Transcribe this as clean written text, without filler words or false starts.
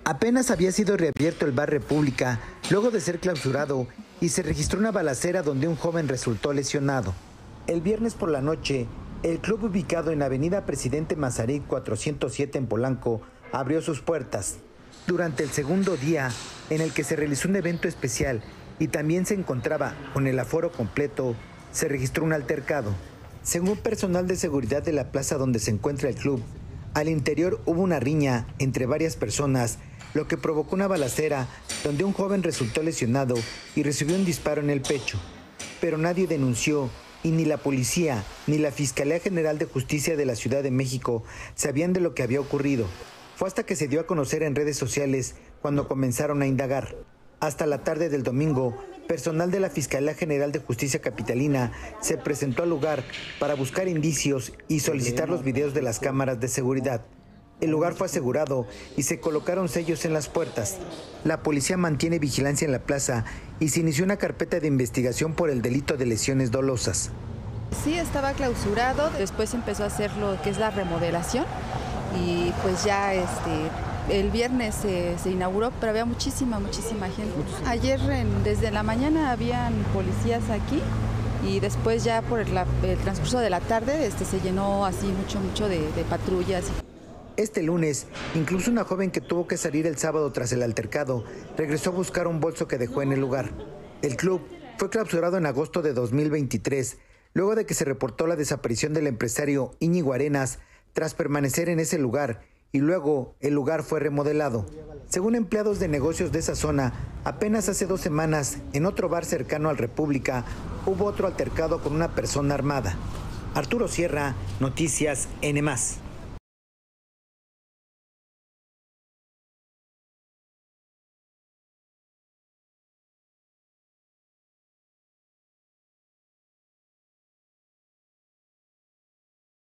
Apenas había sido reabierto el bar República, luego de ser clausurado, y se registró una balacera donde un joven resultó lesionado. El viernes por la noche, el club ubicado en Avenida Presidente Mazarik 407 en Polanco abrió sus puertas. Durante el segundo día, en el que se realizó un evento especial y también se encontraba con el aforo completo, se registró un altercado. Según personal de seguridad de la plaza donde se encuentra el club, al interior hubo una riña entre varias personas, lo que provocó una balacera donde un joven resultó lesionado y recibió un disparo en el pecho. Pero nadie denunció y ni la policía ni la Fiscalía General de Justicia de la Ciudad de México sabían de lo que había ocurrido. Fue hasta que se dio a conocer en redes sociales cuando comenzaron a indagar. Hasta la tarde del domingo, personal de la Fiscalía General de Justicia Capitalina se presentó al lugar para buscar indicios y solicitar los videos de las cámaras de seguridad. El lugar fue asegurado y se colocaron sellos en las puertas. La policía mantiene vigilancia en la plaza y se inició una carpeta de investigación por el delito de lesiones dolosas. Sí, estaba clausurado, después empezó a hacer lo que es la remodelación y pues ya el viernes se inauguró, pero había muchísima gente. Ayer desde la mañana habían policías aquí y después ya por el transcurso de la tarde se llenó así mucho de patrullas. Este lunes, incluso una joven que tuvo que salir el sábado tras el altercado, regresó a buscar un bolso que dejó en el lugar. El club fue clausurado en agosto de 2023, luego de que se reportó la desaparición del empresario Íñigo Arenas tras permanecer en ese lugar, y luego el lugar fue remodelado. Según empleados de negocios de esa zona, apenas hace 2 semanas, en otro bar cercano al República, hubo otro altercado con una persona armada. Arturo Sierra, Noticias N+.